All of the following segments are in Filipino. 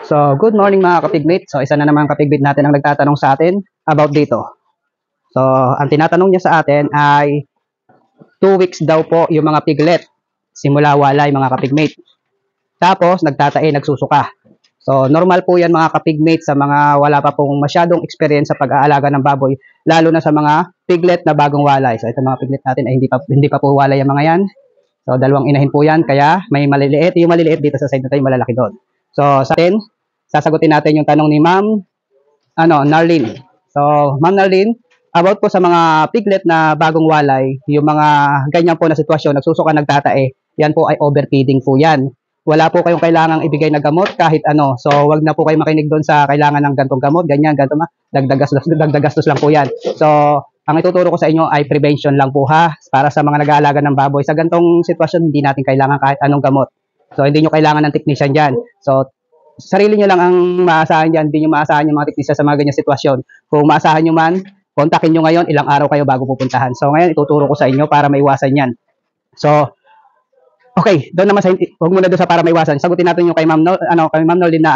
So, good morning mga kapigmate. So, isa na naman kapigmate natin ang nagtatanong sa atin about dito. So, ang tinatanong niya sa atin ay 2 weeks daw po yung mga piglet. Simula walay mga kapigmate. Tapos, nagtatae, nagsusuka. So, normal po yan mga kapigmate sa mga wala pa pong masyadong experience sa pag-aalaga ng baboy, lalo na sa mga piglet na bagong walay. So, ito mga piglet natin ay hindi pa po walay yung mga yan. So, dalawang inahin po yan, kaya may maliliit. Yung maliliit dito sa side na tayo, malalaki doon. So, sa atin, sasagutin natin yung tanong ni Ma'am Narlene. So, Ma'am Narlene, about po sa mga piglet na bagong walay, yung mga ganyan po na sitwasyon, nagsusuka, nagtatae, yan po ay overfeeding po yan. Wala po kayong kailangang ibigay na gamot kahit ano. So, wag na po kayo makinig doon sa kailangan ng gantong gamot, ganyan, ganito dagdag gastos lang po yan. So, ang ituturo ko sa inyo ay prevention lang po ha, para sa mga nag-aalaga ng baboy. Sa gantong sitwasyon, hindi natin kailangan kahit anong gamot. So, hindi nyo kailangan ng technician dyan. So, sarili nyo lang ang maasahan dyan, hindi nyo maasahan yung mga technician sa mga ganyang sitwasyon. Kung maasahan nyo man, kontakin nyo ngayon, ilang araw kayo bago pupuntahan. So, ngayon, ituturo ko sa inyo para maiwasan yan. So, okay, doon naman huwag muna doon sa para maiwasan. Sagutin natin yung kay Ma'am Nolin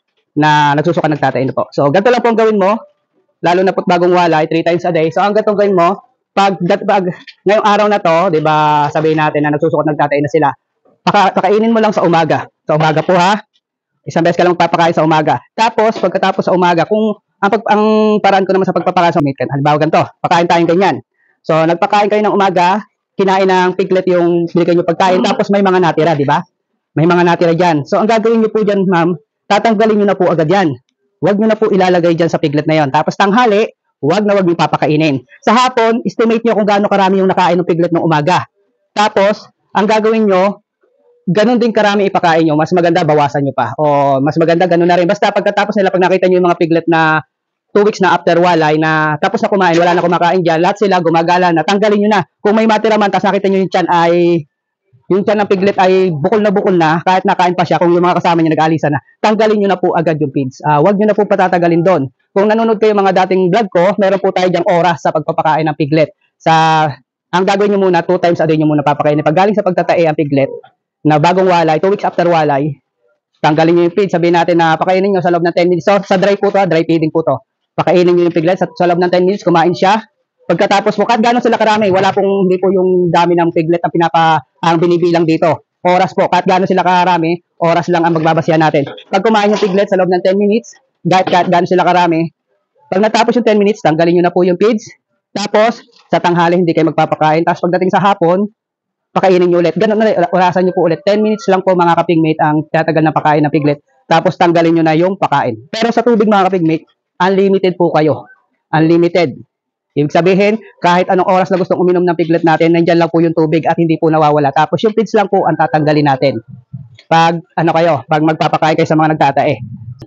na nagsusuka, nagtatae po. So, ganito lang po ang gawin mo, lalo na po bagong walay, 3 times a day. So, ang ganito gawin mo, pag ngayong araw na to, 'di ba, sabihin natin na nagsusuka, nagtatae na sila. Pakainin mo lang sa umaga. Sa umaga po ha. Isang beses ka lang papakain sa umaga. Tapos, pagkatapos sa umaga, kung ang paraan ko naman sa pagpapakain sa meat, halimbawa ganito, pakain tayong ganyan. So, nagpakain kayo ng umaga, kinain ng piglet yung binigay nyo pagkain, tapos may mga natira, di ba? May mga natira dyan. So, ang gagawin nyo po dyan, ma'am, tatanggalin nyo na po agad yan. Huwag nyo na po ilalagay dyan sa piglet na yon. Tapos tanghali, huwag nyo papakainin. Sa hapon, estimate nyo kung gaano karami yung nakain ng piglet ng umaga. Tapos, ang gagawin nyo, ganun din karami ipakain nyo, mas maganda bawasan nyo pa. O mas maganda ganun na rin. Basta pagkatapos nila, pag nakita nyo yung mga piglet na 2 weeks na after walay, na tapos na kumain, wala na kumakain dyan, lahat sila gumagala na, tanggalin nyo na. Kung may matira man, tapos nakita nyo yung tiyan ng piglet ay bukol na, kahit nakain pa siya, kung yung mga kasama niya nag-alisa na, tanggalin nyo na po agad yung feeds. Huwag nyo na po patatagalin doon. Kung nanonood kayo mga dating vlog ko, meron po tayo dyang oras sa pagpapakain ng piglet. Ang gagawin nyo muna, 2 times a day nyo muna papakainin. Pag galing sa pagtatae ang piglet, na bagong walay, 2 weeks after walay, tanggalin nyo yung feed. Sabihin natin na pakainin nyo sa loob ng 10 minutes. So, sa dry po to, dry feeding po to. Pakainin nyo yung piglet sa loob ng 10 minutes, kumain siya. Pagkatapos po, kahit gano'n sila karami, hindi po yung dami ng piglet ang binibilang dito. Oras po, kahit gano'n sila karami, oras lang ang magbabasihan natin. Pag kumain yung piglet sa loob ng 10 minutes, kahit gano'n sila karami, pag natapos yung 10 minutes, tanggalin nyo na po yung feeds. Tapos, sa tanghali, hindi kayo magpapakain. Tapos pagdating sa hapon, pakainin nyo ulit. Ganun na, orasan nyo po ulit. 10 minutes lang po mga kapigmate ang tatagal na pakain ng piglet. Tapos tanggalin nyo na yung pakain. Pero sa tubig mga kapigmate, unlimited po kayo. Unlimited. Ibig sabihin, kahit anong oras na gustong uminom ng piglet natin, nandyan lang po yung tubig at hindi po nawawala. Tapos yung feeds lang po ang tatanggalin natin. Pag magpapakain kayo sa mga nagtatae.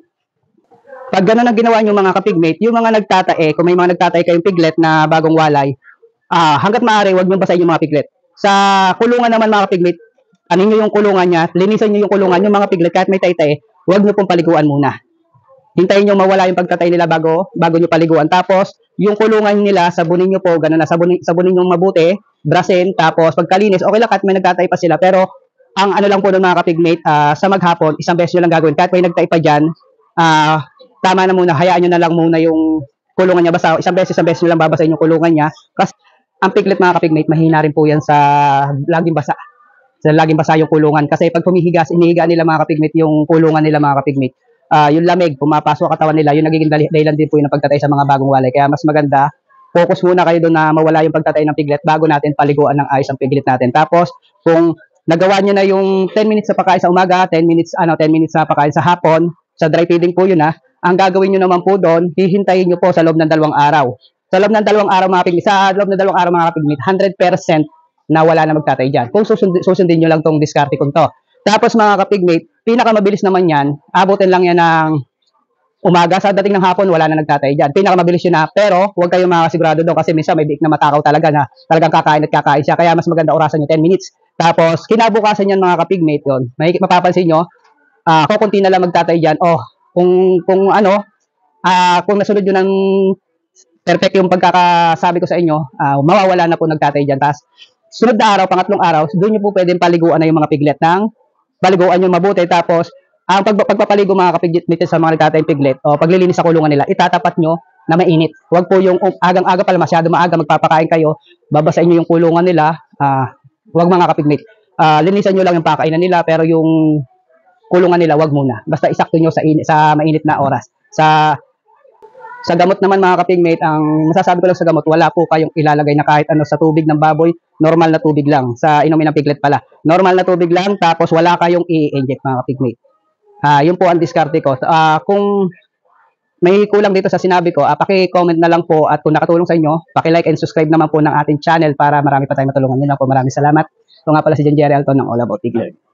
Pag gano'n ang ginawa nyo mga kapigmate, yung mga nagtatae, kung may mga nagtatae kayong piglet na bagong walay, hanggat maaari, huwag nyo basahin yung mga piglet. Sa kulungan naman mga piglet, anin nyo yung kulungan niya, linisan nyo yung kulungan, yung mga piglet, kahit may taytay, huwag nyo pong paliguan muna. Hintayin nyo mawala yung pagtatay nila bago nyo paliguan. Tapos, yung kulungan nila, sabunin nyo po, gano'n na, sabunin nyo mabuti, brasin, tapos pagkalinis, okay lang kahit may nagtatay pa sila, pero ang ano lang po ng mga kapigmate, sa maghapon, isang beses nyo lang gagawin, kahit may nagtatay pa dyan, tama na muna, hayaan nyo na lang muna yung kulungan niya, basta isang beses nyo lang babasahin yung kulungan niya, kasi ang piglet mga kapigmate, mahina rin po yan sa laging basa. Sa laging basa yung kulungan. Kasi pag inihiga nila mga kapigmate yung kulungan nila mga kapigmate, yung lamig, pumapasok katawan nila, yung nagiging dahilan din po yung pagtatay sa mga bagong walay. Kaya mas maganda, focus muna kayo doon na mawala yung pagtatay ng piglet bago natin paliguan ng ayos ang piglet natin. Tapos, kung nagawa nyo na yung 10 minutes sa pagkain sa umaga, 10 minutes na pagkain sa hapon, sa dry feeding po yun ang gagawin nyo naman po doon, hihintayin nyo po sa loob ng 2 araw. Sa loob ng 2 araw mga kapigmate, 100% na wala na magtatay dyan. Kung susundin nyo lang tong diskarte kong to. Tapos mga kapigmate, pinakamabilis naman yan, abutin lang yan ng umaga, sa dating ng hapon, wala na nagtatay dyan. Pinakamabilis yun pero huwag kayong makasigurado doon kasi minsan may biik na matakaw talaga na talagang kakain siya. Kaya mas maganda orasan nyo 10 minutes. Tapos, kinabukasan yan mga kapigmate yun. Mapapansin nyo, kukunti na lang magtatay dyan. Kung nasunod yun ng perfect yung pagkakasabi ko sa inyo, mawawala na po nagtatay dyan. Tapos, sunod na araw, pangatlong araw, doon nyo po pwedeng paliguan na yung mga piglet paliguan nyo mabuti. Tapos, Ang pagpapaligo mga kapigmeat sa mga nagtatayong piglet o paglilinis sa kulungan nila, itatapat nyo na mainit. Huwag po yung agang-aga pala, masyado maaga, magpapakain kayo, babasain nyo yung kulungan nila. Huwag mga kapigmeat. Linisan nyo lang yung pakainan nila, pero yung kulungan nila, wag muna. Basta isakto nyo sa mainit na oras. Sa gamot naman mga kapigmate, ang masasabi ko lang sa gamot, wala po kayong ilalagay na kahit ano sa tubig ng baboy, normal na tubig lang. Sa inumin ng piglet pala, normal na tubig lang, tapos wala kayong i-inject mga kapigmate. Yun po ang diskarte ko. Kung may kulang dito sa sinabi ko, paki-comment na lang po, at kung nakatulong sa inyo, paki-like and subscribe naman po ng ating channel para marami pa tayong matulungan. Yun lang po, maraming salamat. Ito nga pala si John Jerry Alton ng All About Piglet.